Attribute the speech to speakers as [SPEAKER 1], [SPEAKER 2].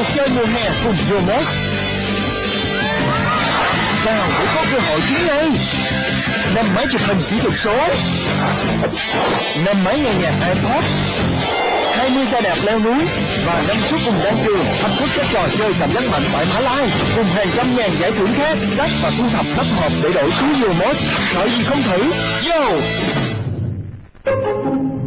[SPEAKER 1] cuộc chơi mùa hè cùng Ramos. Nào để có cơ hội trúng ngay. 5 máy chụp hình kỹ thuật số, 5 máy nghe nhạc iPod, 20 xe đạp leo núi và 5 suất cùng đan trường thách thức các trò chơi cảm giác mạnh tại Mã Lai cùng hàng trăm ngàn giải thưởng khác. Đắt và thu thập sắp hộp để đổi túi Ramos. Sợ gì không thử. Yo!